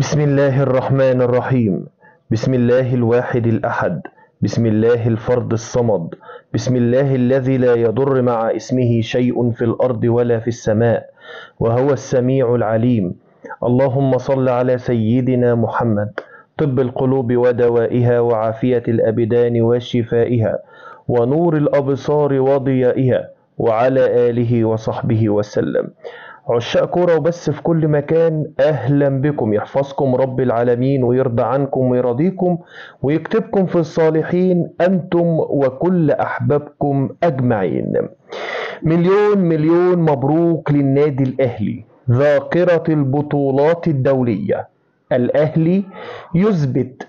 بسم الله الرحمن الرحيم. بسم الله الواحد الأحد. بسم الله الفرد الصمد. بسم الله الذي لا يضر مع اسمه شيء في الأرض ولا في السماء، وهو السميع العليم. اللهم صل على سيدنا محمد، طب القلوب ودوائها وعافية الأبدان وشفائها ونور الأبصار وضيائها، وعلى آله وصحبه وسلم. عشاق كورة وبس في كل مكان، أهلا بكم. يحفظكم رب العالمين ويرضى عنكم ويرضيكم ويكتبكم في الصالحين أنتم وكل أحبابكم أجمعين. مليون مليون مبروك للنادي الأهلي، ذاكرة البطولات الدولية. الأهلي يثبت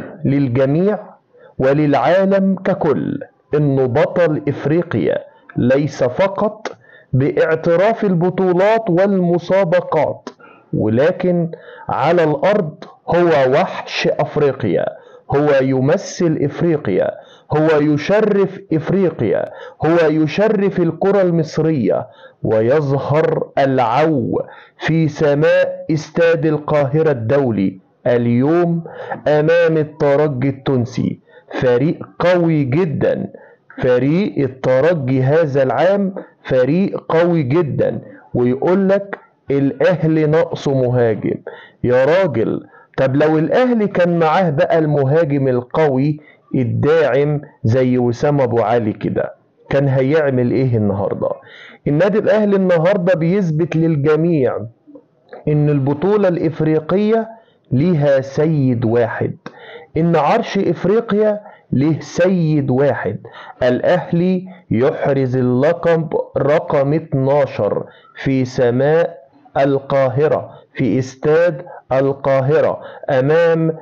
للجميع وللعالم ككل إنه بطل إفريقيا، ليس فقط باعتراف البطولات والمسابقات، ولكن على الأرض هو وحش أفريقيا، هو يمثل إفريقيا، هو يشرف إفريقيا، هو يشرف الكرة المصرية، ويظهر العو في سماء استاد القاهرة الدولي اليوم أمام الترجي التونسي. فريق قوي جدا، فريق الترجي هذا العام فريق قوي جدا. ويقول لك الاهلي ناقصه مهاجم. يا راجل، طب لو الاهلي كان معاه بقى المهاجم القوي الداعم زي وسام ابو علي كده، كان هيعمل ايه النهارده؟ النادي الاهلي النهارده بيثبت للجميع ان البطولة الافريقية ليها سيد واحد، ان عرش افريقيا له سيد واحد. الاهلي يحرز اللقب رقم 12 في سماء القاهرة، في استاد القاهرة امام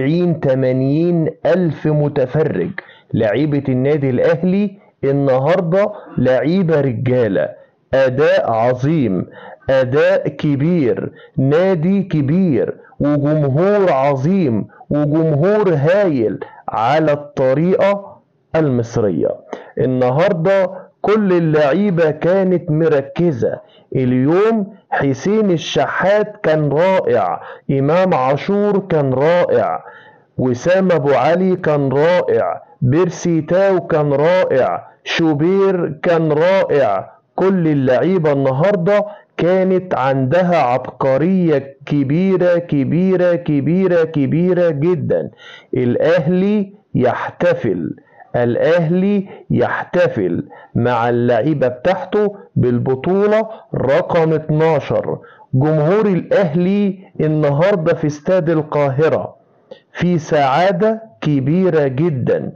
70-80 الف متفرج. لعيبة النادي الاهلي النهاردة لعيبة رجالة، اداء عظيم، اداء كبير، نادي كبير وجمهور عظيم وجمهور هايل على الطريقة المصرية. النهاردة كل اللعيبة كانت مركزة. اليوم حسين الشحات كان رائع، امام عاشور كان رائع، وسام ابو علي كان رائع، بيرسي تاو كان رائع، شوبير كان رائع. كل اللعيبة النهاردة كانت عندها عبقرية كبيرة كبيرة كبيرة كبيرة جدا. الأهلي يحتفل، الأهلي يحتفل مع اللعيبة بتاعته بالبطولة رقم 12. جمهور الأهلي النهاردة في استاد القاهرة في سعادة كبيرة جدا،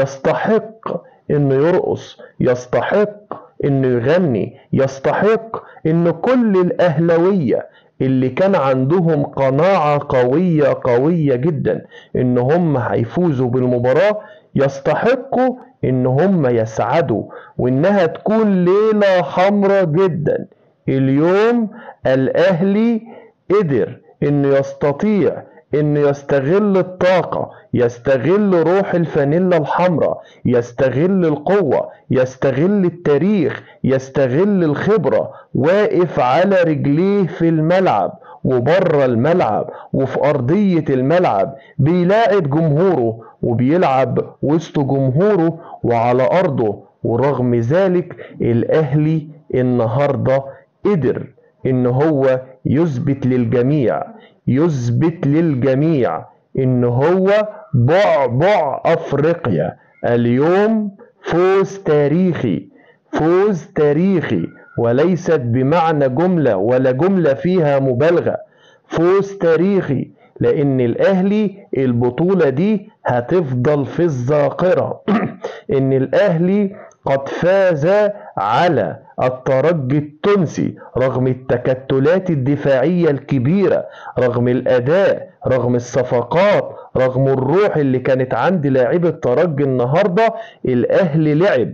يستحق انه يرقص، يستحق انه يغني، يستحق ان كل الاهلاوية اللي كان عندهم قناعة قوية جدا ان هم هيفوزوا بالمباراة يستحقوا ان هم يسعدوا وانها تكون ليلة حمراء جدا. اليوم الاهلي قدر انه يستطيع انه يستغل الطاقة، يستغل روح الفانيلا الحمراء، يستغل القوة، يستغل التاريخ، يستغل الخبرة، واقف على رجليه في الملعب وبره الملعب وفي أرضية الملعب، بيلاعب جمهوره وبيلعب وسط جمهوره وعلى أرضه. ورغم ذلك الأهلي النهاردة قدر إن هو يثبت للجميع، يثبت للجميع إن هو بعبع أفريقيا. اليوم فوز تاريخي، فوز تاريخي، وليست بمعنى جملة ولا جملة فيها مبالغة، فوز تاريخي، لأن الأهلي البطولة دي هتفضل في الذاكرة. إن الأهلي قد فاز على الترجي التونسي رغم التكتلات الدفاعية الكبيرة، رغم الأداء، رغم الصفقات، رغم الروح اللي كانت عند لاعبي الترجي. النهاردة الأهلي لعب،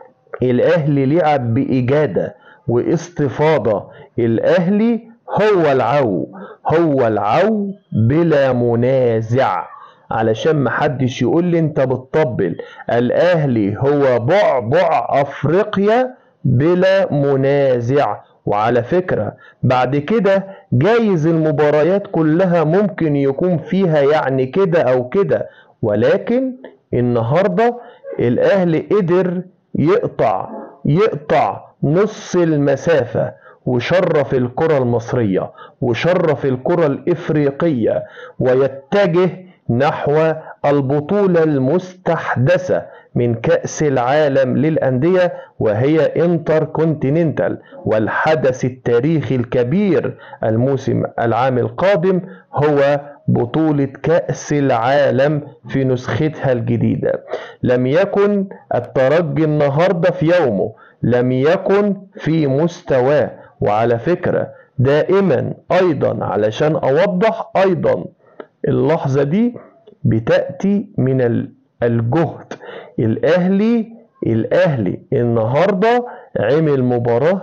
الأهلي لعب بإجادة واستفاضة. الأهلي هو العو، هو العو بلا منازع، علشان محدش يقول لي انت بتطبل. الاهلي هو بعبع افريقيا بلا منازع، وعلى فكرة بعد كده جايز المباريات كلها ممكن يكون فيها يعني كده أو كده، ولكن النهاردة الأهلي قدر يقطع نص المسافة، وشرف الكرة المصرية وشرف الكرة الإفريقية، ويتجه نحو البطولة المستحدثة من كأس العالم للأندية، وهي انتر كونتيننتال، والحدث التاريخي الكبير الموسم العام القادم هو بطولة كأس العالم في نسختها الجديدة. لم يكن الترجي النهاردة في يومه، لم يكن في مستواه. وعلى فكرة دائما أيضا علشان أوضح أيضا اللحظة دي بتأتي من الجهد. الأهلي النهاردة عمل مباراة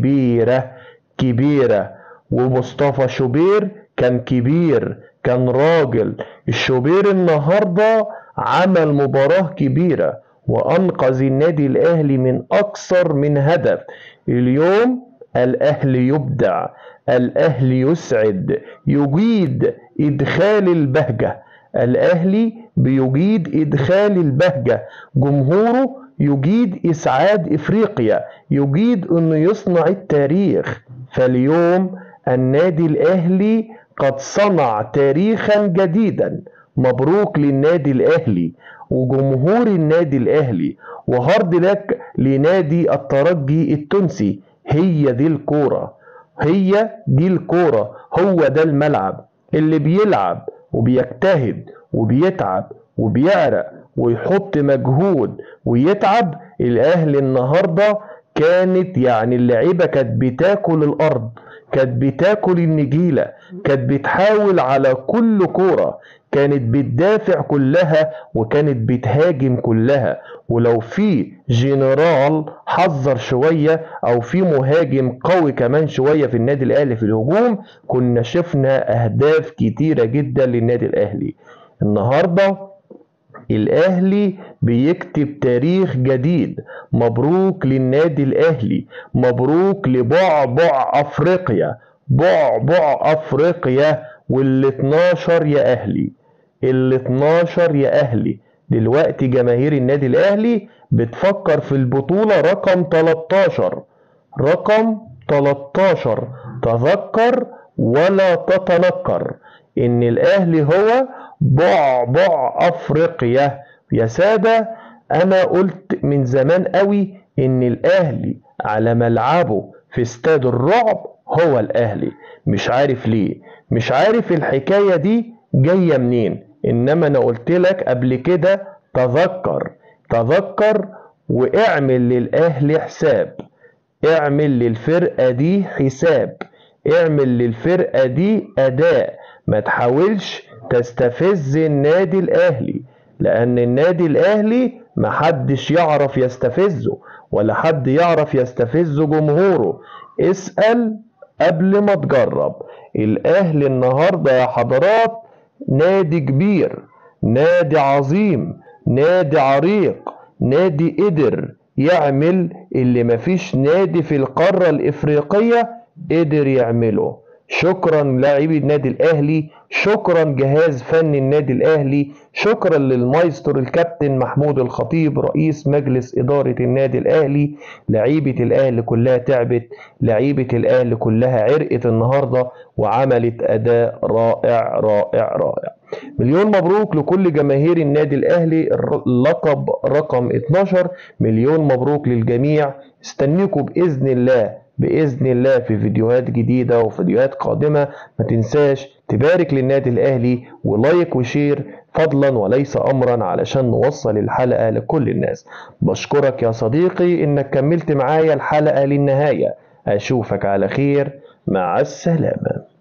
كبيرة، ومصطفى شوبير كان كبير، كان راجل. الشوبير النهاردة عمل مباراة كبيرة وأنقذ النادي الأهلي من أكثر من هدف. اليوم الأهلي يبدع، الأهلي يسعد، يجيد إدخال البهجة. الأهلي بيجيد إدخال البهجة، جمهوره يجيد إسعاد إفريقيا، يجيد أنه يصنع التاريخ. فاليوم النادي الأهلي قد صنع تاريخا جديدا. مبروك للنادي الأهلي وجمهور النادي الأهلي، وهارد لك لنادي الترجي التونسي. هي دي الكورة، هو ده الملعب اللي بيلعب وبيجتهد وبيتعب وبيعرق ويحط مجهود ويتعب. الأهلي النهاردة كانت يعني اللعيبة كانت بتاكل الأرض، كانت بتاكل النجيلة، كانت بتحاول على كل كورة، كانت بتدافع كلها وكانت بتهاجم كلها. ولو في جنرال حذر شوية او في مهاجم قوي كمان شوية في النادي الاهلي في الهجوم، كنا شفنا اهداف كتيرة جدا للنادي الاهلي. النهاردة الأهلي بيكتب تاريخ جديد. مبروك للنادي الأهلي، مبروك لبعبع أفريقيا، بعبع أفريقيا. وال12 يا أهلي، ال12 يا أهلي. دلوقتي جماهير النادي الأهلي بتفكر في البطولة رقم 13، رقم 13. تذكر ولا تتنكر إن الأهلي هو بعبع أفريقيا يا سادة. أنا قلت من زمان قوي إن الأهلي على ملعبه في استاد الرعب هو الأهلي. مش عارف ليه، مش عارف الحكاية دي جاية منين، إنما أنا قلت لك قبل كده تذكر واعمل للأهلي حساب، اعمل للفرقة دي حساب، اعمل للفرقة دي أداء. ما تحاولش تستفز النادي الأهلي، لأن النادي الأهلي محدش يعرف يستفزه ولا حد يعرف يستفز جمهوره. اسأل قبل ما تجرب. الأهلي النهاردة يا حضرات نادي كبير، نادي عظيم، نادي عريق، نادي قدر يعمل اللي مفيش نادي في القارة الإفريقية قدر يعمله. شكرا لاعبي النادي الأهلي، شكرا جهاز فني النادي الأهلي، شكرا للمايسترو الكابتن محمود الخطيب رئيس مجلس إدارة النادي الأهلي. لعيبة الأهلي كلها تعبت، لعيبة الأهلي كلها عرقت النهاردة وعملت أداء رائع رائع رائع. مليون مبروك لكل جماهير النادي الأهلي، اللقب رقم 12. مليون مبروك للجميع. استنيكم بإذن الله في فيديوهات جديدة وفيديوهات قادمة. ما تنساش تبارك للنادي الأهلي ولايك وشير فضلا وليس أمرا علشان نوصل الحلقة لكل الناس. بشكرك يا صديقي إنك كملت معايا الحلقة للنهاية. أشوفك على خير، مع السلامة.